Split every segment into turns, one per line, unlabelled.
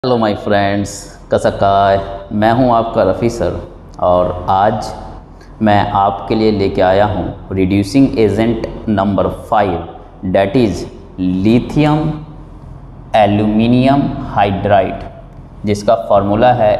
Hello my friends, कसकाय। मैं हूं आपका रफ़ी सर और आज मैं आपके लिए लेके आया हूं reducing agent number 5 that is lithium aluminium hydride, जिसका फार्मूला है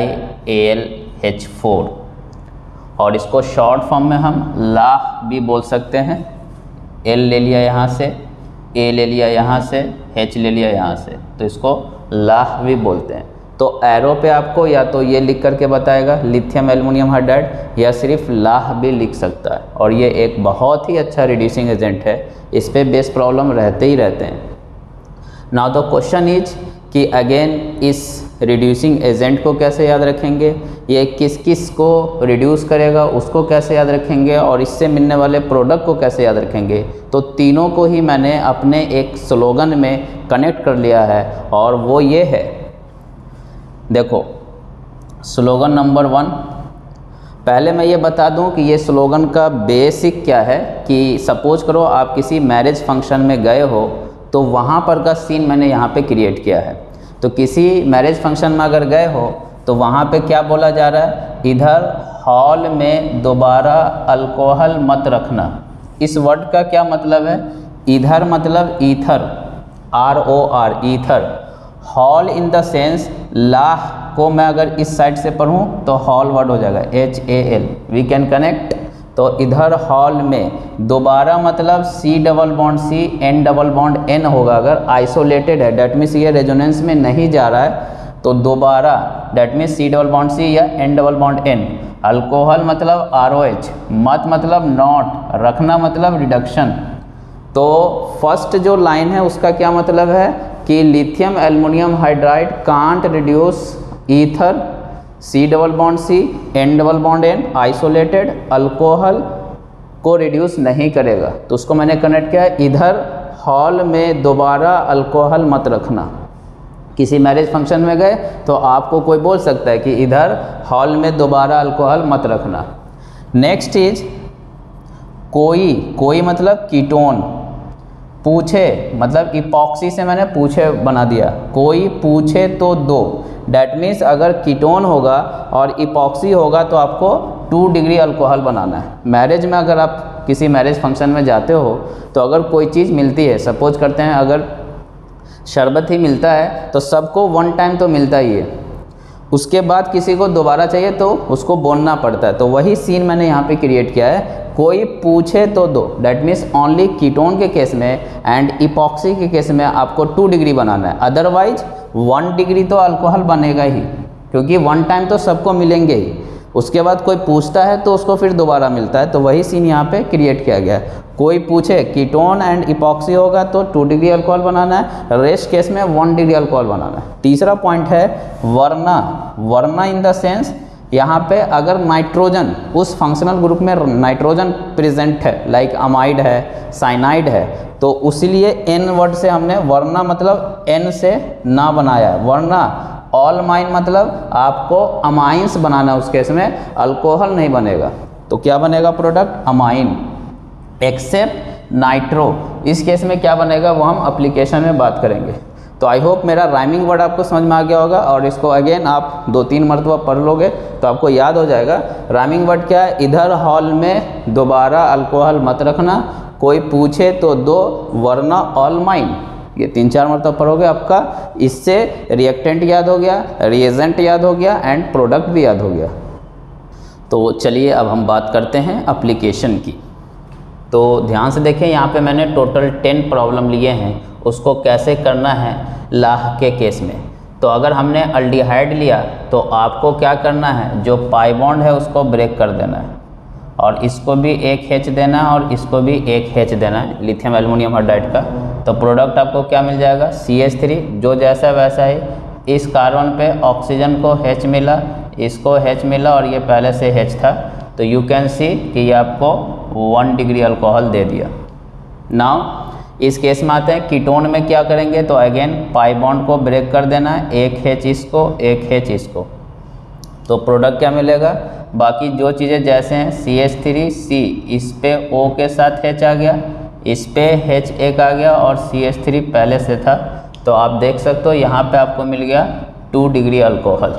LiAlH4 और इसको शॉर्ट फॉर्म में हम लाह भी बोल सकते हैं। L ले लिया यहाँ से, A ले लिया यहाँ से, H ले लिया यहाँ से, तो इसको लाह भी बोलते हैं। तो एरो पे आपको या तो ये लिख करके बताएगा लिथियम एल्युमिनियम हाइड्राइड, या सिर्फ लाह भी लिख सकता है। और ये एक बहुत ही अच्छा रिड्यूसिंग एजेंट है, इस पे बेस प्रॉब्लम रहते ही रहते हैं। नाउ द क्वेश्चन इज कि अगेन इस रिड्यूसिंग एजेंट को कैसे याद रखेंगे, ये किस किस को रिड्यूस करेगा उसको कैसे याद रखेंगे, और इससे मिलने वाले प्रोडक्ट को कैसे याद रखेंगे। तो तीनों को ही मैंने अपने एक स्लोगन में कनेक्ट कर लिया है और वो ये है, देखो स्लोगन नंबर 1। पहले मैं ये बता दूं कि ये स्लोगन का बेसिक क्या है कि सपोज करो आप किसी मैरिज फंक्शन में गए हो, तो वहाँ पर का सीन मैंने यहाँ पे क्रिएट किया है। तो किसी मैरिज फंक्शन में अगर गए हो तो वहाँ पे क्या बोला जा रहा है, इधर हॉल में दोबारा अल्कोहल मत रखना। इस वर्ड का क्या मतलब है, इधर मतलब ether, ROR ether. Hall in the sense लाह को मैं अगर इस साइड से पढ़ूँ तो हॉल वर्ड हो जाएगा HAL, वी कैन कनेक्ट। तो इधर हॉल में दोबारा मतलब C double bond C N double bond N होगा। अगर आइसोलेटेड है डैट मीन्स ये रेजोनेंस में नहीं जा रहा है, तो दोबारा that means C double bond C या N double bond N। Alcohol मतलब ROH, मत मतलब नॉट, रखना मतलब रिडक्शन। तो फर्स्ट जो लाइन है उसका क्या मतलब है कि lithium aluminium hydride can't reduce ether C double bond C N double bond N, isolated alcohol को रिड्यूस नहीं करेगा। तो उसको मैंने कनेक्ट किया, इधर हॉल में दोबारा अल्कोहल मत रखना। किसी मैरिज फंक्शन में गए तो आपको कोई बोल सकता है कि इधर हॉल में दोबारा अल्कोहल मत रखना। नेक्स्ट इज कोई मतलब कीटोन, पूछे मतलब इपॉक्सी से मैंने पूछे बना दिया, कोई पूछे तो दो। डैट मीन्स अगर कीटोन होगा और इपॉक्सी होगा तो आपको 2 डिग्री अल्कोहल बनाना है। मैरिज में अगर आप किसी मैरिज फंक्शन में जाते हो तो अगर कोई चीज़ मिलती है, सपोज करते हैं अगर शरबत ही मिलता है तो सबको 1 टाइम तो मिलता ही है, उसके बाद किसी को दोबारा चाहिए तो उसको बोलना पड़ता है। तो वही सीन मैंने यहाँ पे क्रिएट किया है, कोई पूछे तो दो। डैट मीन्स ओनली कीटोन के केस में एंड इपॉक्सी के केस में आपको 2 डिग्री बनाना है, अदरवाइज 1 डिग्री तो अल्कोहल बनेगा ही, क्योंकि 1 टाइम तो सबको मिलेंगे ही। उसके बाद कोई पूछता है तो उसको फिर दोबारा मिलता है। तो वही सीन यहाँ पे क्रिएट किया गया है, कोई पूछे कीटोन एंड इपॉक्सी होगा तो 2 डिग्री अल्कोहल बनाना है, रेस्ट केस में 1 डिग्री अल्कोहल बनाना है। तीसरा पॉइंट है वरना इन द सेंस यहाँ पे अगर नाइट्रोजन उस फंक्शनल ग्रुप में नाइट्रोजन प्रेजेंट है, लाइक अमाइड है, साइनाइड है, तो उसीलिए N वर्ड से हमने वरना मतलब N से ना बनाया है। वरना ऑल माइन मतलब आपको अमाइंस बनाना है, उस केस में अल्कोहल नहीं बनेगा। तो क्या बनेगा प्रोडक्ट, अमाइन, एक्सेप्ट नाइट्रो। इस केस में क्या बनेगा वो हम एप्लीकेशन में बात करेंगे। तो आई होप मेरा राइमिंग वर्ड आपको समझ में आ गया होगा, और इसको अगेन आप 2-3 मरतबा पढ़ लोगे तो आपको याद हो जाएगा। राइमिंग वर्ड क्या है, इधर हॉल में दोबारा अल्कोहल मत रखना, कोई पूछे तो दो, वरना ऑल माइन। ये 3-4 मरतबा पढ़ोगे, आपका इससे रिएक्टेंट याद हो गया, रिएजेंट याद हो गया एंड प्रोडक्ट भी याद हो गया। तो चलिए अब हम बात करते हैं एप्लीकेशन की। तो ध्यान से देखें, यहाँ पे मैंने टोटल 10 प्रॉब्लम लिए हैं, उसको कैसे करना है लाह के केस में। तो अगर हमने अल्डिहाइड लिया तो आपको क्या करना है, जो पाई बॉन्ड है उसको ब्रेक कर देना है, और इसको भी एक H देना है और इसको भी एक H देना है लिथियम एल्युमिनियम हाइड्राइड का। तो प्रोडक्ट आपको क्या मिल जाएगा, CH3, जो जैसा वैसा ही। इस कार्बन पे ऑक्सीजन को H मिला, इसको H मिला और ये पहले से H था, तो यू कैन सी कि ये आपको 1 डिग्री अल्कोहल दे दिया। नाउ इस केस में आते हैं कीटोन में क्या करेंगे, तो अगेन पाई बॉन्ड को ब्रेक कर देना है, एक H इसको, एक H इसको, तो प्रोडक्ट क्या मिलेगा। बाकी जो चीज़ें जैसे हैं CH3C, इस पे O के साथ H आ गया, इस पे H एक आ गया और CH3 पहले से था, तो आप देख सकते हो यहाँ पे आपको मिल गया 2 डिग्री अल्कोहल।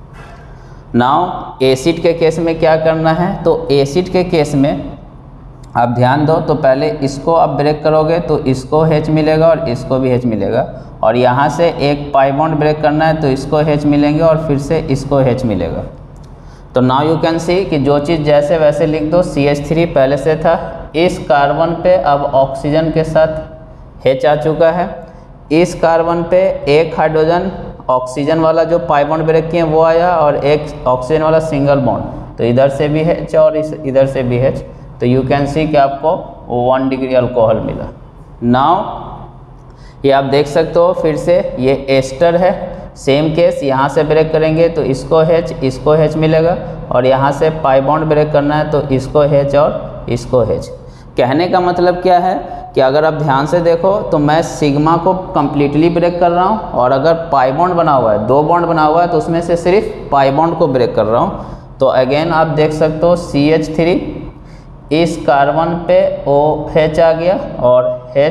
नाउ एसिड के केस में क्या करना है, तो एसिड के केस में आप ध्यान दो, तो पहले इसको आप ब्रेक करोगे तो इसको H मिलेगा और इसको भी H मिलेगा, और यहाँ से एक पाई बॉन्ड ब्रेक करना है तो इसको H मिलेंगे और फिर से इसको H मिलेगा। तो नाउ यू कैन सी कि जो चीज़ जैसे वैसे लिख दो, CH3 पहले से था, इस कार्बन पे अब ऑक्सीजन के साथ H आ चुका है, इस कार्बन पे एक हाइड्रोजन ऑक्सीजन वाला जो पाई बॉन्ड ब्रेक किए वो आया और एक ऑक्सीजन वाला सिंगल बॉन्ड, तो इधर से भी H और इधर से भी H, तो यू कैन सी कि आपको 1 डिग्री अल्कोहल मिला। नाउ ये आप देख सकते हो, फिर से ये एस्टर है, सेम केस, यहाँ से ब्रेक करेंगे तो इसको H मिलेगा, और यहाँ से पाई बॉन्ड ब्रेक करना है तो इसको H और इसको H। कहने का मतलब क्या है कि अगर आप ध्यान से देखो तो मैं सिग्मा को कम्प्लीटली ब्रेक कर रहा हूँ, और अगर पाई बॉन्ड बना हुआ है, 2 बॉन्ड बना हुआ है, तो उसमें से सिर्फ पाई बॉन्ड को ब्रेक कर रहा हूँ। तो अगेन आप देख सकते हो CH3 इस कार्बन पे OH आ गया और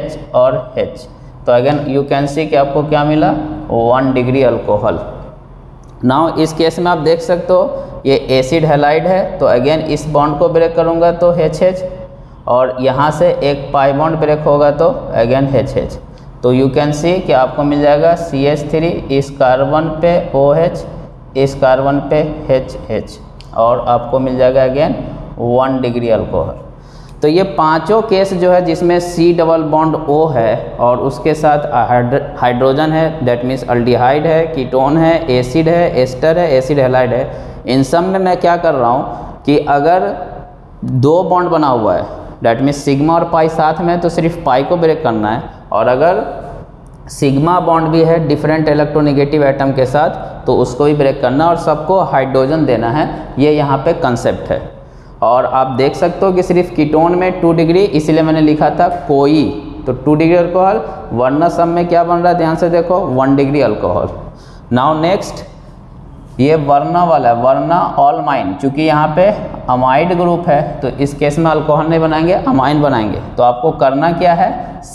H, तो अगेन यू कैन सी कि आपको क्या मिला, 1 डिग्री अल्कोहल। नाउ इस केस में आप देख सकते हो ये एसिड हैलाइड है, तो अगेन इस बॉन्ड को ब्रेक करूँगा तो HH, और यहाँ से एक पाई बॉन्ड ब्रेक होगा तो अगेन HH, तो यू कैन सी कि आपको मिल जाएगा CH3 इस कार्बन पे OH, इस कार्बन पे HH, और आपको मिल जाएगा अगेन 1 डिग्री अल्कोहल। तो ये पांचों केस जो है जिसमें C डबल बॉन्ड O है और उसके साथ हाइड्रोजन है, दैट मीन्स अल्डिहाइड है, कीटोन है, एसिड है, एस्टर है, एसिड हैलाइड है, इन सब में मैं क्या कर रहा हूँ कि अगर 2 बॉन्ड बना हुआ है, दैट मीन्स सिग्मा और पाई साथ में, तो सिर्फ पाई को ब्रेक करना है, और अगर सिग्मा बॉन्ड भी है डिफरेंट इलेक्ट्रोनेगेटिव एटम के साथ तो उसको भी ब्रेक करना, और सबको हाइड्रोजन देना है, ये यहाँ पे कंसेप्ट है। और आप देख सकते हो कि सिर्फ कीटोन में 2 डिग्री, इसलिए मैंने लिखा था कोई, तो 2 डिग्री अल्कोहल, वरना सब में क्या बन रहा है, ध्यान से देखो 1 डिग्री अल्कोहल। नाउ नेक्स्ट ये वर्ना वाला है, वर्ना ऑलमाइन, चूँकि यहाँ पे अमाइड ग्रुप है तो इस केस में अल्कोहल नहीं बनाएंगे, अमाइन बनाएंगे। तो आपको करना क्या है,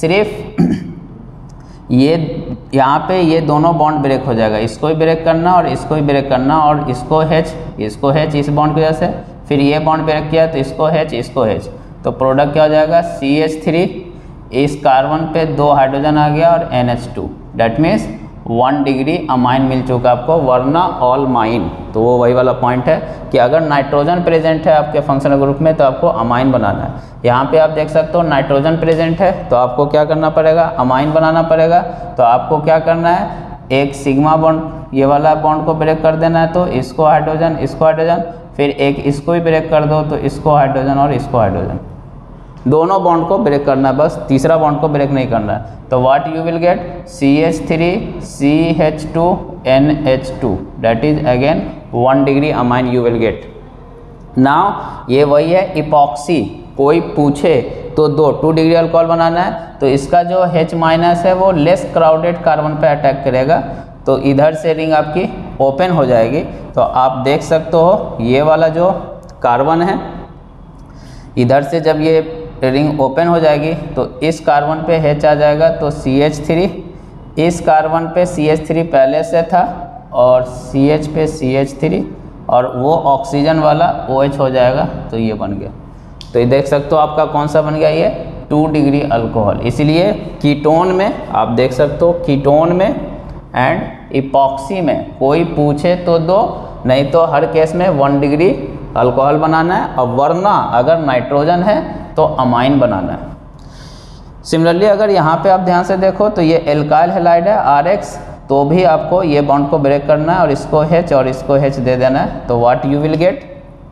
सिर्फ ये यहाँ पे ये दोनों बॉन्ड ब्रेक हो जाएगा, इसको भी ब्रेक करना और इसको भी ब्रेक करना, और इसको H इस बॉन्ड की वजह से, फिर ये बॉन्ड ब्रेक किया तो इसको H, तो प्रोडक्ट क्या हो जाएगा, CH3 इस कार्बन पे 2 हाइड्रोजन आ गया और NH2, that means 1 degree amine मिल चुका आपको, वरना ऑल माइन। तो वो वही वाला पॉइंट है कि अगर नाइट्रोजन प्रेजेंट है आपके फंक्शनल ग्रुप में तो आपको अमाइन बनाना है। यहाँ पे आप देख सकते हो नाइट्रोजन प्रेजेंट है तो आपको क्या करना पड़ेगा, अमाइन बनाना पड़ेगा। तो आपको क्या करना है, एक सिग्मा बॉन्ड ये वाला बॉन्ड को ब्रेक कर देना है, तो इसको हाइड्रोजन, इसको हाइड्रोजन, फिर एक इसको भी ब्रेक कर दो तो इसको हाइड्रोजन और इसको हाइड्रोजन, दोनों बॉन्ड को ब्रेक करना है, बस तीसरा बॉन्ड को ब्रेक नहीं करना है। तो what you will get, CH3 CH2 NH2, that is again 1 degree amine you will get. Now ये वही है इपॉक्सी, कोई पूछे तो 2 डिग्री अल्कोहल बनाना है, तो इसका जो H माइनस है वो लेस क्राउडेड कार्बन पे अटैक करेगा, तो इधर से रिंग आपकी ओपन हो जाएगी। तो आप देख सकते हो ये वाला जो कार्बन है, इधर से जब ये रिंग ओपन हो जाएगी तो इस कार्बन पे H आ जाएगा, तो CH3 इस कार्बन पे CH3 पहले से था और CH पे CH3 और वो ऑक्सीजन वाला OH हो जाएगा, तो ये बन गया। तो ये देख सकते हो आपका कौन सा बन गया, ये 2 डिग्री अल्कोहल। इसलिए कीटोन में आप देख सकते हो, कीटोन में एंड इपॉक्सी में कोई पूछे तो 2, नहीं तो हर केस में 1 डिग्री अल्कोहल बनाना है, और वरना अगर नाइट्रोजन है तो अमाइन बनाना है। सिमिलरली अगर यहाँ पे आप ध्यान से देखो तो ये एल्काइल हैलाइड है RX, तो भी आपको ये बॉन्ड को ब्रेक करना है और इसको H और इसको H दे देना है। तो what you will get,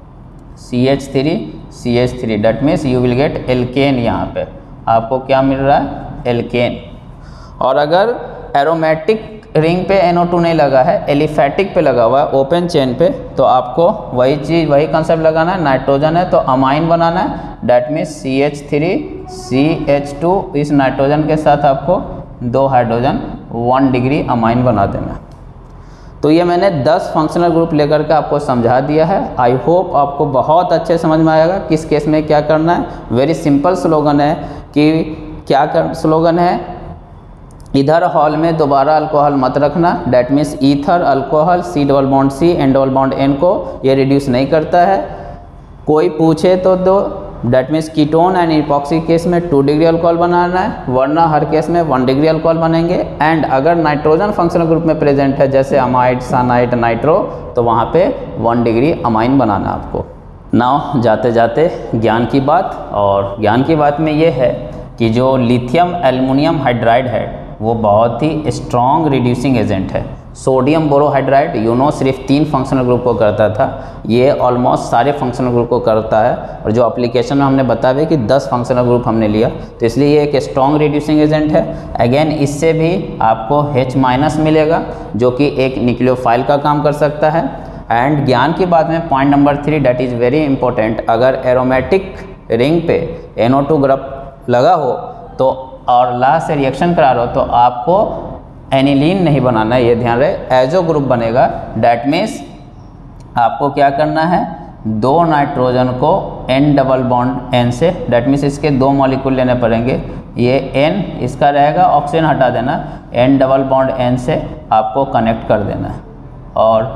CH3 that means you will get alkane. यहाँ पे आपको क्या मिल रहा है, एल्केन। और अगर एरोमेटिक रिंग पे NO2 नहीं लगा है, एलिफैटिक पे लगा हुआ है, ओपन चेन पे, तो आपको वही चीज़ वही कंसेप्ट लगाना है। नाइट्रोजन है तो अमाइन बनाना है, डैट मीन्स CH3 CH2 इस नाइट्रोजन के साथ आपको 2 हाइड्रोजन 1 डिग्री अमाइन बना देना। तो ये मैंने 10 फंक्शनल ग्रुप लेकर के आपको समझा दिया है। आई होप आपको बहुत अच्छे समझ में आएगा किस केस में क्या करना है। वेरी सिंपल स्लोगन है कि क्या स्लोगन है, इधर हॉल में दोबारा अल्कोहल मत रखना, that means ether alcohol C double bond C N double bond N को ये रिड्यूस नहीं करता है। कोई पूछे तो दो, that means ketone and epoxy case में 2 डिग्री अल्कोहल बनाना है, वरना हर केस में 1 डिग्री अल्कोहल बनेंगे। एंड अगर नाइट्रोजन फंक्शनल ग्रुप में प्रेजेंट है जैसे अमाइड साइनाइड नाइट्रो, तो वहाँ पे 1 डिग्री अमाइन बनाना आपको। नाउ जाते जाते ज्ञान की बात, और ज्ञान की बात में ये है कि जो लिथियम एल्युमिनियम हाइड्राइड है वो बहुत ही स्ट्रॉन्ग रिड्यूसिंग एजेंट है। सोडियम बोरोहाइड्राइड सिर्फ 3 फंक्शनल ग्रुप को करता था, ये ऑलमोस्ट सारे फंक्शनल ग्रुप को करता है। और जो एप्लीकेशन में हमने बताया कि 10 फंक्शनल ग्रुप हमने लिया, तो इसलिए ये एक स्ट्रॉन्ग रिड्यूसिंग एजेंट है। अगेन इससे भी आपको H- मिलेगा जो कि एक न्यूक्लियोफाइल का काम कर सकता है। एंड ज्ञान की बात में point number 3 that is very important, अगर एरोमेटिक रिंग पे NO2 ग्रुप लगा हो तो और लास्ट से रिएक्शन करा रहा हो तो आपको एनिलीन नहीं बनाना है, ये ध्यान रहे। एजो ग्रुप बनेगा, डैट मीन्स आपको क्या करना है, 2 नाइट्रोजन को N डबल बॉन्ड N से, डैट मीन्स इसके 2 मॉलिक्यूल लेने पड़ेंगे। ये N इसका रहेगा, ऑक्सीजन हटा देना, N डबल बॉन्ड N से आपको कनेक्ट कर देना है। और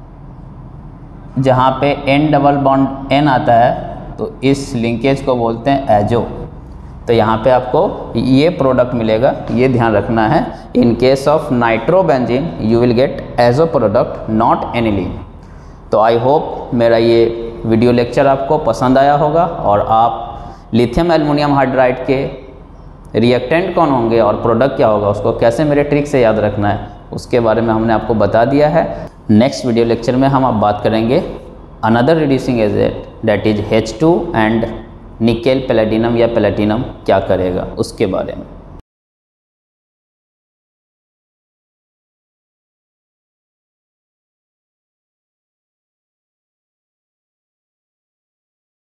जहाँ पे N डबल बॉन्ड N आता है तो इस लिंकेज को बोलते हैं एजो। तो यहाँ पे आपको ये प्रोडक्ट मिलेगा, ये ध्यान रखना है। In case of nitrobenzene you will get azo product not aniline. तो आई होप मेरा ये वीडियो लेक्चर आपको पसंद आया होगा और आप लिथियम एल्युमिनियम हाइड्राइड के रिएक्टेंट कौन होंगे और प्रोडक्ट क्या होगा उसको कैसे मेरे ट्रिक से याद रखना है उसके बारे में हमने आपको बता दिया है। नेक्स्ट वीडियो लेक्चर में हम अब बात करेंगे another reducing agent that is H2 and nickel palladium या प्लेटिनम क्या करेगा उसके बारे में।